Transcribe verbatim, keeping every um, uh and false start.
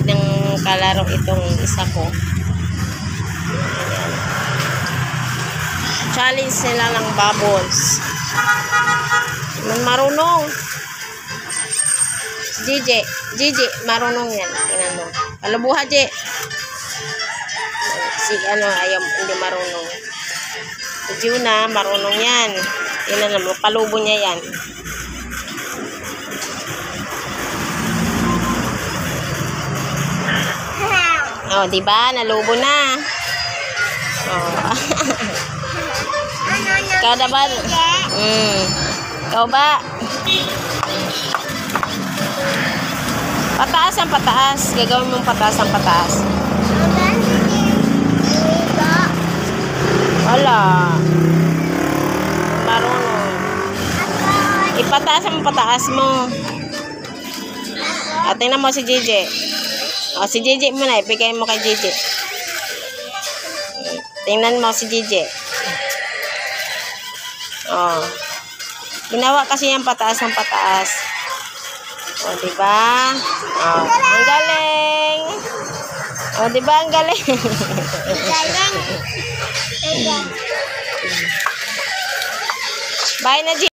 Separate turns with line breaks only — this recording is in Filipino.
ng kalaro itong isa ko. Challenge nila ng bubbles. Man marunong. Gigi, Gigi, marunong yan. Tingnan mo. Palubuha, G. Si ano, ayaw, hindi marunong. Si Juna, marunong yan. Tingnan mo, palubo niya yan. Oh, di ba? Nalubo na. Oh. Ikaw na ba? Mm. Ikaw ba? Pataas ang pataas. Gagawin mong pataas ang pataas. Wala. Marunong. Ipataas ang pataas mo. At tingnan mo si Gigi. O, si Gigi muna. Ibigay mo kay Gigi. Tingnan mo si Gigi. O. Ginawa kasi yung pataas ng pataas. O, diba? O, ang galing. O, diba? Ang galing.
Galing.
Bye na, Gigi.